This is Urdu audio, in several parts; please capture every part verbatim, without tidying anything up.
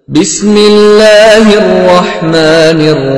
بسم اللہ الرحمن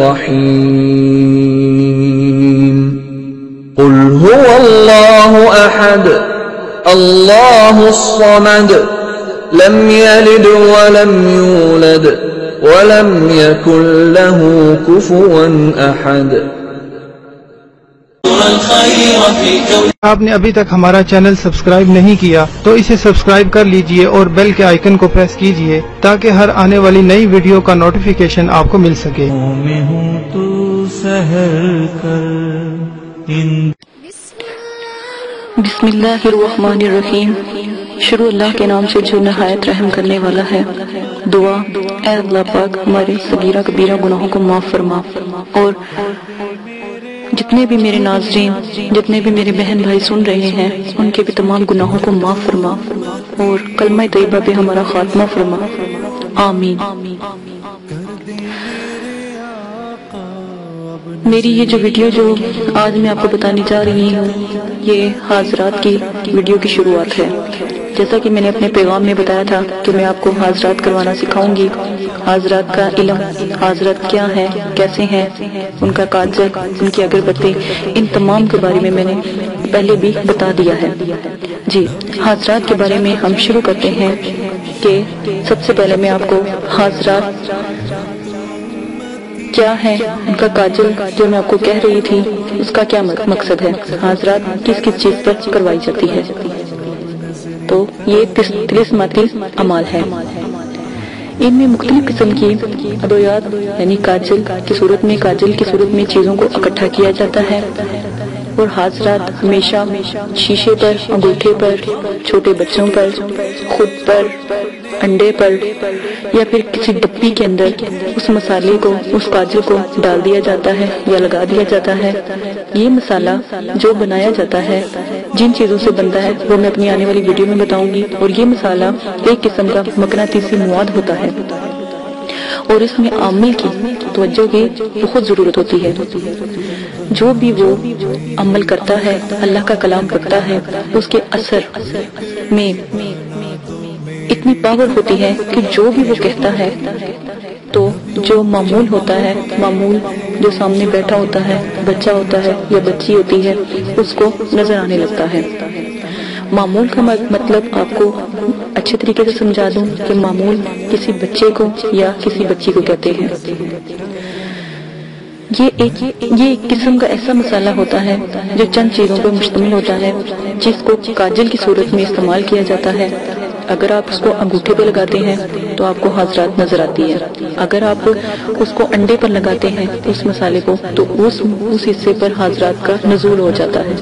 الرحیم قل هو اللہ احد اللہ الصمد لم یلد ولم یولد ولم یکن له کفوا احد۔ آپ نے ابھی تک ہمارا چینل سبسکرائب نہیں کیا تو اسے سبسکرائب کر لیجئے اور بیل کے آئیکن کو پریس کیجئے تاکہ ہر آنے والی نئی ویڈیو کا نوٹیفیکیشن آپ کو مل سکے۔ میں ہوں تو سحر کر ان بسم اللہ الرحمن الرحیم، شروع اللہ کے نام سے جو نہایت رحم کرنے والا ہے۔ دعا، اے اللہ پاک ہمارے صغیرہ کبیرہ گناہوں کو معاف فرما، اور جتنے بھی میرے ناظرین، جتنے بھی میرے بہن بھائی سن رہے ہیں، ان کے بھی تمام گناہوں کو معاف فرما اور کلمہ طیبہ پہ ہمارا خاتمہ فرما، آمین۔ میری یہ جو ویڈیو جو آج میں آپ کو بتانے جا رہی ہوں، یہ حاضرات کی ویڈیو کی شروعات ہے۔ جیسا کہ میں نے اپنے پیغام میں بتایا تھا کہ میں آپ کو حاضرات کروانا سکھاؤں گی، حاضرات کا علم، حاضرات کیا ہیں، کیسے ہیں، ان کا کاجل، ان کی اگربتی، ان تمام کے بارے میں میں نے پہلے بھی بتا دیا ہے۔ جی، حاضرات کے بارے میں ہم شروع کرتے ہیں کہ سب سے پہلے میں آپ کو حاضرات کیا ہے، ان کا کاجل جو میں آپ کو کہہ رہی تھی اس کا کیا مقصد ہے، حاضرات کس کس چیز پر کروائی جاتی ہے۔ تو یہ طلسماتی اعمال ہے، ان میں مختلف قسم کی ادویات یعنی کاجل کی صورت میں کاجل کی صورت میں چیزوں کو اکٹھا کیا جاتا ہے، اور حاضرات ہمیشہ شیشے پر، انگوٹھے پر، چھوٹے بچوں پر، خود پر، انڈے پر یا پھر کسی ڈبی کے اندر اس مسالے کو، اس کاجل کو ڈال دیا جاتا ہے یا لگا دیا جاتا ہے۔ یہ مسالہ جو بنایا جاتا ہے، جن چیزوں سے بنتا ہے وہ میں اپنی آنے والی ویڈیو میں بتاؤں گی، اور یہ مسالہ ایک قسم کا مقناطیسی مواد ہوتا ہے، اور اس میں عامل کی توجہ کی بہت ضرورت ہوتی ہے۔ جو بھی وہ عمل کرتا ہے، اللہ کا کلام پڑھتا ہے، اس کے اثر میں اتنی پاور ہوتی ہے کہ جو بھی وہ کہتا ہے تو جو معمول ہوتا ہے، معمول جو سامنے بیٹھا ہوتا ہے، بچہ ہوتا ہے یا بچی ہوتی ہے، اس کو نظر آنے لگتا ہے۔ معمول کا مطلب آپ کو اچھے طریقے سے سمجھا دوں کہ معمول کسی بچے کو یا کسی بچی کو کہتے ہیں۔ یہ ایک یہ ایک قسم کا ایسا مسالہ ہوتا ہے جو چند چیزوں پر مشتمل ہوتا ہے، جس کو کاجل کی صورت میں استعمال کیا جاتا ہے۔ اگر آپ اس کو انگوٹھے پہ لگاتے ہیں تو آپ کو حاضرات نظر آتی ہے، اگر آپ اس کو انڈے پر لگاتے ہیں اس مسالے کو تو اس اس حصے پر حاضرات کا نزول ہو جاتا ہے۔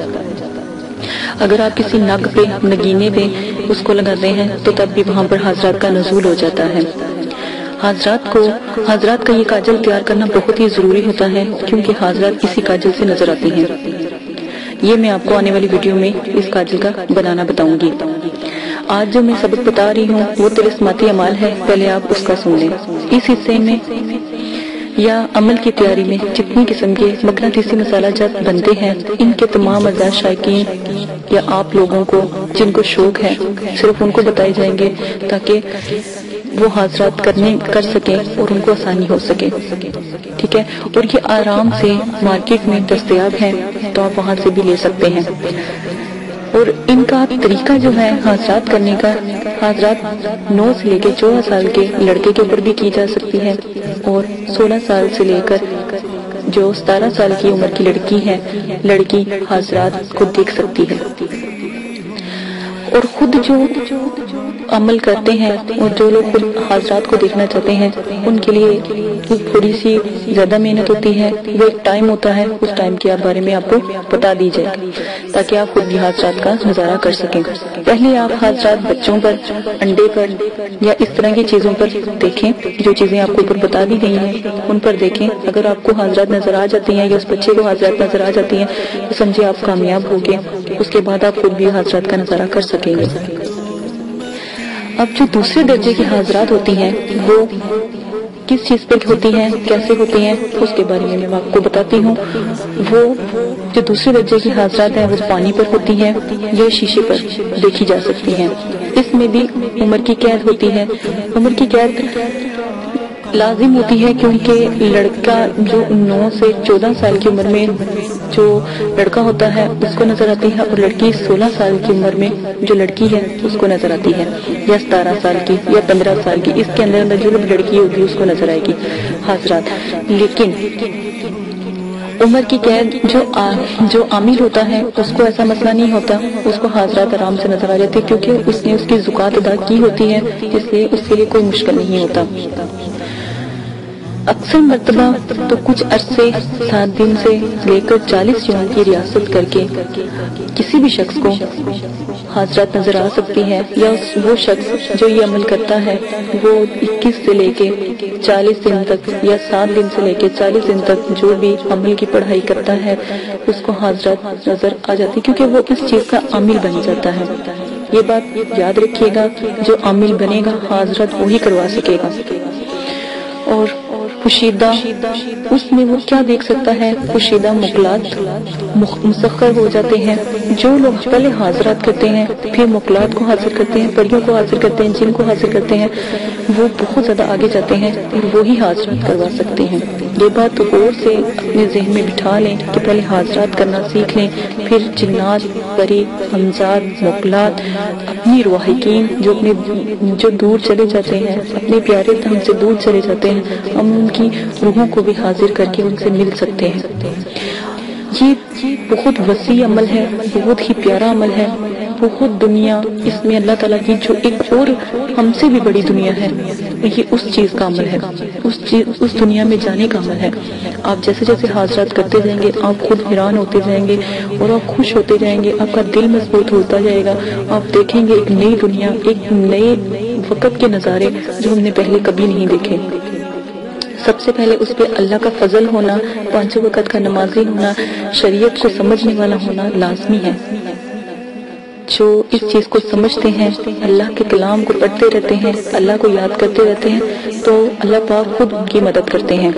اگر آپ کسی نگ پہ، نگینے پہ اس کو لگاتے ہیں تو تب بھی وہاں پر حاضرات کا نزول ہو جاتا ہے۔ حاضرات کو حاضرات کا یہ کاجل تیار کرنا بہت ہی ضروری ہوتا ہے، کیونکہ حاضرات اسی کاجل سے نظر آتی ہیں۔ یہ میں آپ کو آنے والی ویڈیو میں اس کاجل کا بنانا بتاؤں گی۔ آج جو میں سبق بتا رہی ہوں وہ طلسماتی اعمال ہے، پہلے آپ اس کا سن لیں۔ اس حصے میں یا عمل کی تیاری میں جتنی قسم کے مقناطیسی مسالہ جات بنتے ہیں، ان کے تمام اجزاء شائقین یا آپ لوگوں کو جن کو شوق ہے صرف ان کو بتائے جائیں گے تاکہ وہ حاضرات کرنے کر سکیں اور ان کو آسانی ہو سکے، ٹھیک ہے؟ اور یہ آرام سے مارکیٹ میں دستیاب ہیں، تو آپ وہاں سے بھی لے سکتے ہیں۔ اور ان کا طریقہ جو ہے حاضرات کرنے کا، حاضرات نو سے لے کے چودہ سال کے لڑکے کے اوپر بھی کی جا سکتی ہے، اور سولہ سال سے لے کر جو ستارہ سال کی عمر کی لڑکی ہے، لڑکی حاضرات کو دیکھ سکتی ہے۔ اور خود جو عمل کرتے ہیں اور جو لوگ خود حاضرات کو دیکھنا چاہتے ہیں، ان کے لیے تھوڑی سی زیادہ محنت ہوتی ہے، وہ ایک ٹائم ہوتا ہے، اس ٹائم کے بارے میں آپ کو بتا دی جائے تاکہ آپ خود بھی حاضرات کا نظارہ کر سکیں۔ پہلے آپ حاضرات بچوں پر، انڈے پر یا اس طرح کی چیزوں پر دیکھیں، جو چیزیں آپ کو اوپر بتا دی گئی ہیں ان پر دیکھیں۔ اگر آپ کو حاضرات نظر آ جاتی ہیں یا اس بچے کو حاضرات نظر آ جاتی ہیں تو سمجھے آپ کامیاب ہو گئے، اس کے بعد آپ خود بھی حاضرات کا نظارہ کر سکیں گے۔ اب جو دوسرے درجے کی حاضرات ہوتی ہیں وہ کس چیز پر ہوتی ہیں، کیسے ہوتی ہیں، اس کے بارے میں میں آپ کو بتاتی ہوں۔ وہ جو دوسرے درجے کی حاضرات ہیں وہ پانی پر ہوتی ہیں یا شیشے پر دیکھی جا سکتی ہیں۔ اس میں بھی عمر کی قید ہوتی ہے۔ عمر کی قید لازم ہوتی ہے، کیونکہ لڑکا جو نو سے چودہ سال کی عمر میں جو لڑکا ہوتا ہے اس کو نظر آتی ہے، اور لڑکی سولہ سال کی عمر میں جو لڑکی ہے اس کو نظر آتی ہے، یا ستارہ سال کی یا پندرہ سال کی، اس کے اندر اندر جو لڑکی ہوگی اس کو نظر آئے گی حاضرات۔ لیکن عمر کی قید جو آ, جو عامل ہوتا ہے اس کو ایسا مسئلہ نہیں ہوتا، اس کو حاضرات آرام سے نظر آ جاتے، کیونکہ اس نے اس کی زکوٰۃ ادا کی ہوتی ہے، اس لیے اس کے لیے کوئی مشکل نہیں ہوتا۔ اکثر مرتبہ تو کچھ عرصے سات دن سے لے کر چالیس یوم کی ریاست کر کے کسی بھی شخص کو حاضرات نظر آ سکتی ہے، یا وہ شخص جو یہ عمل کرتا ہے وہ اکیس سے لے کے چالیس دن تک یا سات دن سے لے کے چالیس دن تک جو بھی عمل کی پڑھائی کرتا ہے اس کو حاضرات نظر آ جاتی، کیونکہ وہ اس چیز کا عامل بن جاتا ہے۔ یہ بات یاد رکھیے گا، جو عامل بنے گا حاضرات وہی کروا سکے گا۔ اور پوشیدہ اس میں وہ کیا دیکھ سکتا ہے؟ پوشیدہ مقلات مسخر ہو جاتے ہیں۔ جو لوگ پہلے حاضرات کرتے ہیں پھر مقلات کو حاضر کرتے ہیں، پریوں کو حاضر کرتے ہیں، جن کو حاضر کرتے ہیں، وہ بہت زیادہ آگے جاتے ہیں اور وہی حاضرات کروا سکتے ہیں۔ یہ بات غور سے اپنے ذہن میں بٹھا لیں کہ پہلے حاضرات کرنا سیکھ لیں، پھر جنات، پری، ہمزاد، مقلات، اپنی رواحقین جو اپنے جو دور چلے جاتے ہیں، اپنے پیارے ہم سے دور چلے جاتے ہیں، ہم ان کی روحوں کو بھی حاضر کر کے ان سے مل سکتے ہیں۔ یہ بہت وسیع عمل ہے، بہت ہی پیارا عمل ہے، بہت دنیا اس میں اللہ تعالیٰ کی جو ایک اور ہم سے بھی بڑی دنیا ہے، یہ اس چیز کا عمل ہے، اس چیز اس دنیا میں جانے کا عمل ہے۔ آپ جیسے جیسے حاضرات کرتے جائیں گے آپ خود حیران ہوتے جائیں گے اور آپ خوش ہوتے جائیں گے، آپ کا دل مضبوط ہوتا جائے گا، آپ دیکھیں گے ایک نئی دنیا، ایک نئے وقت کے نظارے جو ہم نے پہلے کبھی نہیں دیکھے۔ سب سے پہلے اس پہ اللہ کا فضل ہونا، پانچوں وقت کا نمازی ہونا، شریعت کو سمجھنے والا ہونا لازمی ہے۔ جو اس چیز کو سمجھتے ہیں، اللہ کے کلام کو پڑھتے رہتے ہیں، اللہ کو یاد کرتے رہتے ہیں، تو اللہ پاک خود ان کی مدد کرتے ہیں۔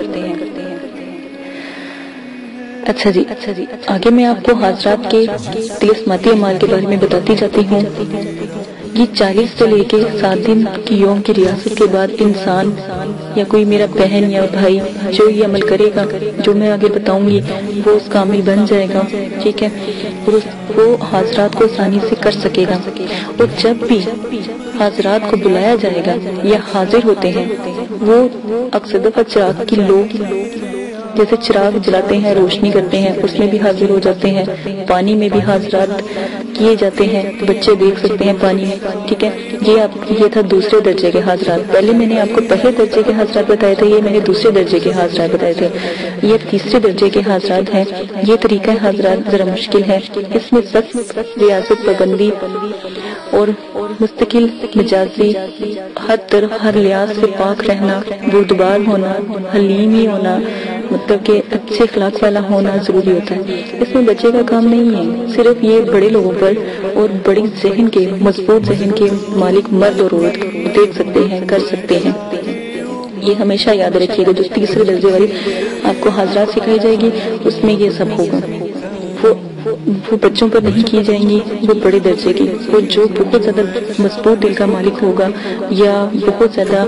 اچھا جی آگے میں آپ کو حاضرات کے طلسماتی اعمال کے بارے میں بتاتی جاتی ہوں۔ یہ چالیس سے لے کے سات دن کی یوم کی ریاست کے بعد انسان یا کوئی میرا بہن یا بھائی جو یہ عمل کرے گا جو میں آگے بتاؤں گی وہ اس کا عمل بن جائے گا، ٹھیک ہے، اور وہ حاضرات کو آسانی سے کر سکے گا۔ اور جب بھی حاضرات کو بلایا جائے گا یا حاضر ہوتے ہیں، وہ اکثر دفعہ چراغ کی لو جیسے چراغ جلاتے ہیں، روشنی کرتے ہیں، اس میں بھی حاضر ہو جاتے ہیں، پانی میں بھی حاضرات کیے جاتے ہیں، بچے دیکھ سکتے ہیں پانی میں، ٹھیک ہے۔ یہ آپ یہ تھا دوسرے درجے کے حاضرات، پہلے میں نے آپ کو پہلے درجے کے حاضرات بتائے تھے، یہ میں نے دوسرے درجے کے حاضرات بتائے تھے، یہ تیسرے درجے کے حاضرات ہیں۔ یہ طریقہ حاضرات ذرا مشکل ہے، اس میں سخت ریاضت پابندی اور مستقل مزاجی، ہر طرف ہر لحاظ سے پاک رہنا، بردبار ہونا، حلیم ہی ہونا، مطلب کہ اچھے اخلاق والا ہونا ضروری ہوتا ہے۔ اس میں بچے کا کام نہیں ہے، صرف یہ بڑے لوگوں پر اور بڑی ذہن کے مضبوط ذہن کے مالک مرد اور عورت دیکھ سکتے ہیں، کر سکتے ہیں۔ یہ ہمیشہ یاد رکھیے گا، جو تیسرے درجے والی آپ کو حاضرات سکھائی جائے گی اس میں یہ سب ہوگا، وہ وہ بچوں پر نہیں کی جائیں گی، وہ بڑے درجے کی، وہ جو بہت زیادہ مضبوط دل کا مالک ہوگا یا بہت زیادہ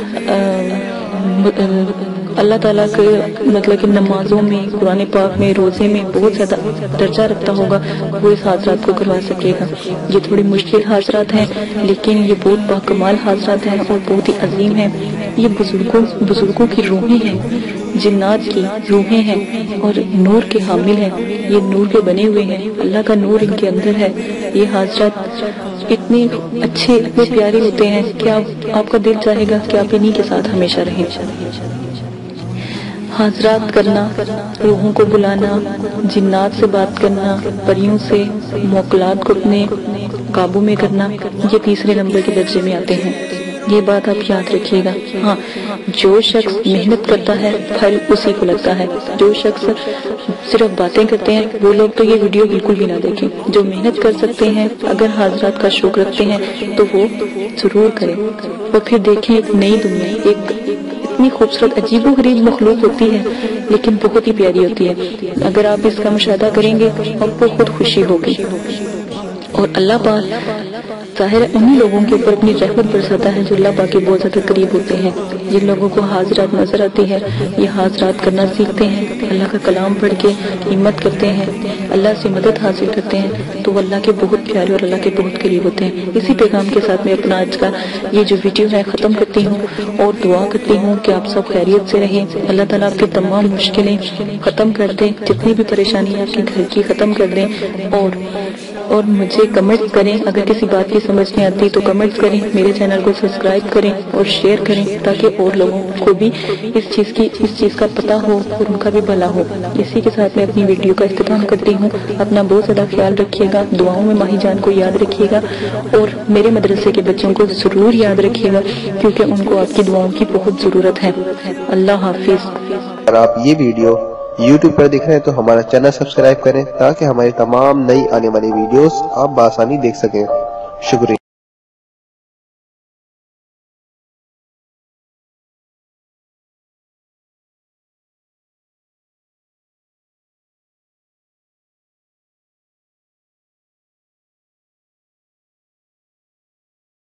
اللہ تعالیٰ کے مطلب کہ نمازوں میں، قرآن پاک میں، روزے میں بہت زیادہ درجہ رکھتا ہوگا، وہ اس حاضرات کو کروا سکے گا۔ یہ تھوڑی مشکل حاضرات ہیں لیکن یہ بہت باکمال حاضرات ہیں اور بہت ہی عظیم ہیں۔ یہ بزرگوں بزرگوں کی روحیں ہیں، جنات کی روحیں ہیں اور نور کے حامل ہیں، یہ نور کے بنے ہوئے ہیں، اللہ کا نور ان کے اندر ہے۔ یہ حاضرات اتنے اچھے اتنے پیارے ہوتے ہیں کہ آپ آپ کا دل چاہے گا کہ آپ انہی کے ساتھ ہمیشہ رہیں۔ حاضرات کرنا، روحوں کو بلانا، جنات سے بات کرنا، پریوں سے موکلات کو اپنے قابو میں کرنا، یہ تیسرے نمبر کے درجے میں آتے ہیں۔ یہ بات آپ یاد رکھیے گا۔ ہاں، جو شخص محنت کرتا ہے پھل اسی کو لگتا ہے۔ جو شخص صرف باتیں کرتے ہیں وہ لوگ تو یہ ویڈیو بالکل بھی نہ دیکھیں۔ جو محنت کر سکتے ہیں، اگر حاضرات کا شوق رکھتے ہیں تو وہ ضرور کریں اور پھر دیکھیں ایک نئی دنیا، ایک اتنی خوبصورت عجیب و غریب مخلوق ہوتی ہے لیکن بہت ہی پیاری ہوتی ہے۔ اگر آپ اس کا مشاہدہ کریں گے آپ کو خود خوشی ہوگی۔ اور اللہ پاک ظاہر ہے انہی لوگوں کے اوپر اپنی رحمت برساتا ہے جو اللہ پاک کے بہت زیادہ قریب ہوتے ہیں. جن لوگوں کو حاضرات نظر آتی ہے یہ حاضرات کرنا سیکھتے ہیں، اللہ کا کلام پڑھ کے ہمت کرتے ہیں، اللہ سے مدد حاصل کرتے ہیں، تو وہ اللہ کے بہت پیارے اور اللہ کے بہت قریب ہوتے ہیں. اسی پیغام کے ساتھ میں اپنا آج کا یہ جو ویڈیو ہے ختم کرتی ہوں اور دعا کرتی ہوں کہ آپ سب خیریت سے رہیں. اللہ تعالیٰ آپ کی تمام مشکلیں ختم کر دیں، جتنی بھی پریشانی آپ کے گھر کی ختم کر دیں. اور اور مجھے کمنٹ کریں، اگر کسی بات کی سمجھ نہیں آتی تو کمنٹ کریں، میرے چینل کو سبسکرائب کریں اور شیئر کریں تاکہ اور لوگوں کو بھی اس چیز کی اس چیز کا پتہ ہو اور ان کا بھی بھلا ہو. اسی کے ساتھ میں اپنی ویڈیو کا اختتام کرتی ہوں. اپنا بہت زیادہ خیال رکھیے گا، دعاؤں میں ماہی جان کو یاد رکھیے گا اور میرے مدرسے کے بچوں کو ضرور یاد رکھیے گا کیونکہ ان کو آپ کی دعاؤں کی بہت ضرورت ہے. اللہ حافظ. اگر آپ یہ ویڈیو یوٹیوب پر دیکھ رہے ہیں تو ہمارا چینل سبسکرائب کریں تاکہ ہماری تمام نئی آنے والی ویڈیوز آپ بآسانی دیکھ سکیں. شکریہ.